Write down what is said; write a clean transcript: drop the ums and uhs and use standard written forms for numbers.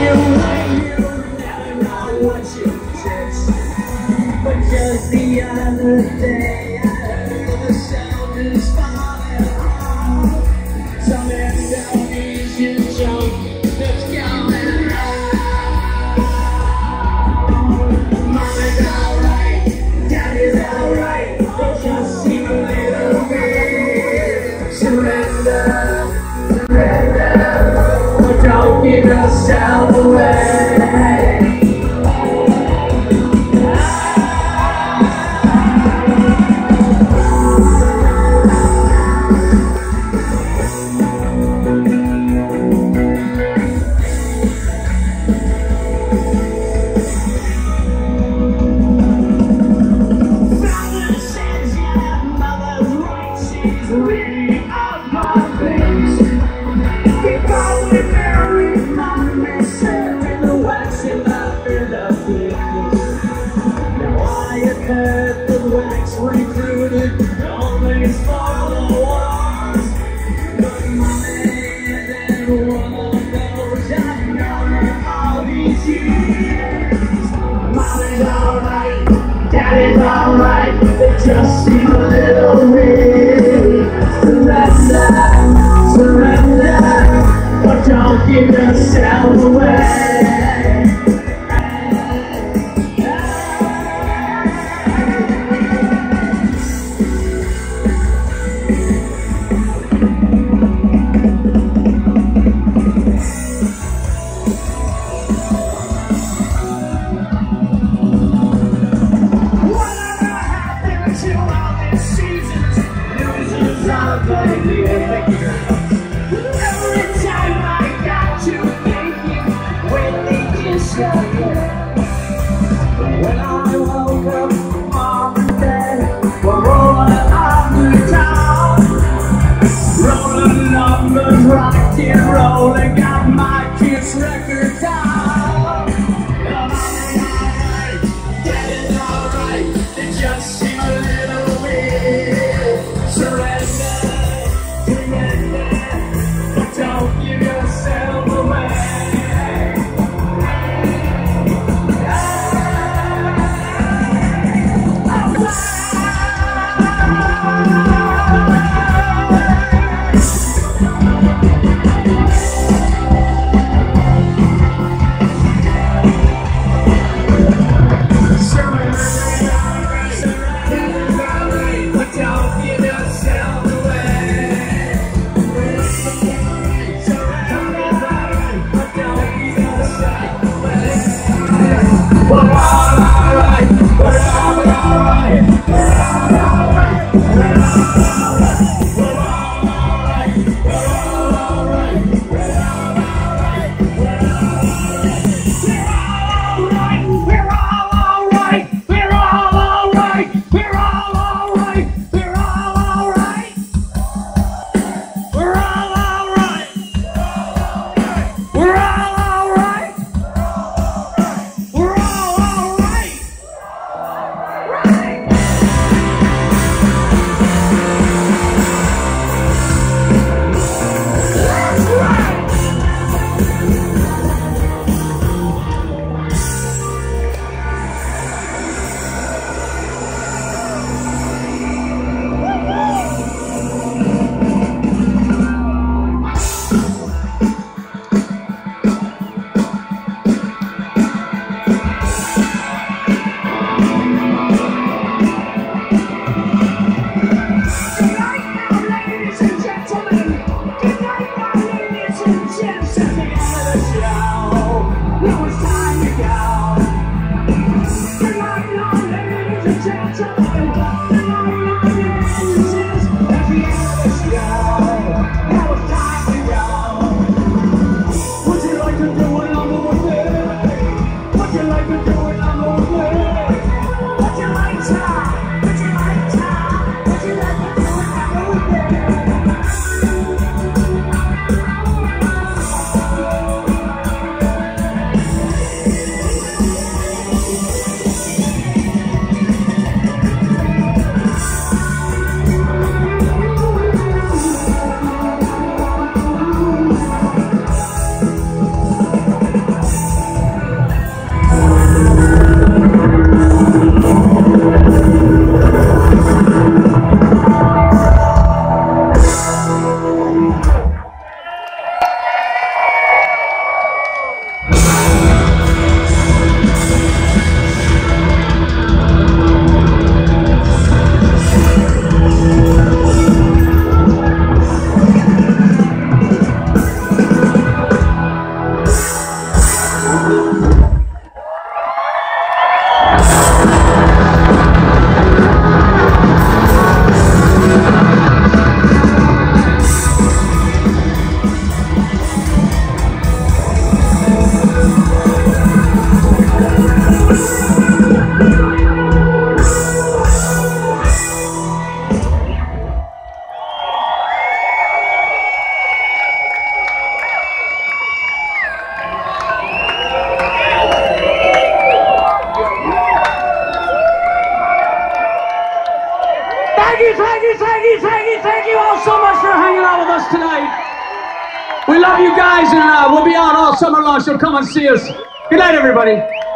never know what you did. But just the other day, I heard the shelters falling off. So maybe don't need you joke that's going on. Mommy's alright, daddy's alright. They just seem a little bit. Surrender, but don't give yourself away. Mommy's alright, daddy's alright, they just seem a little weird. Surrender, but don't give yourself away. Every time I got you thinking, when they kiss your hair. When I woke up, mom and dad were rolling on the town, rolling numbers, rock and rolling, got my Kiss record down. Alright, daddy's alright, they just seem a little weird. Surrender. Don't give yourself away. Thank you all so much for hanging out with us tonight. We love you guys, and we'll be out all summer long, so come and see us. Good night, everybody.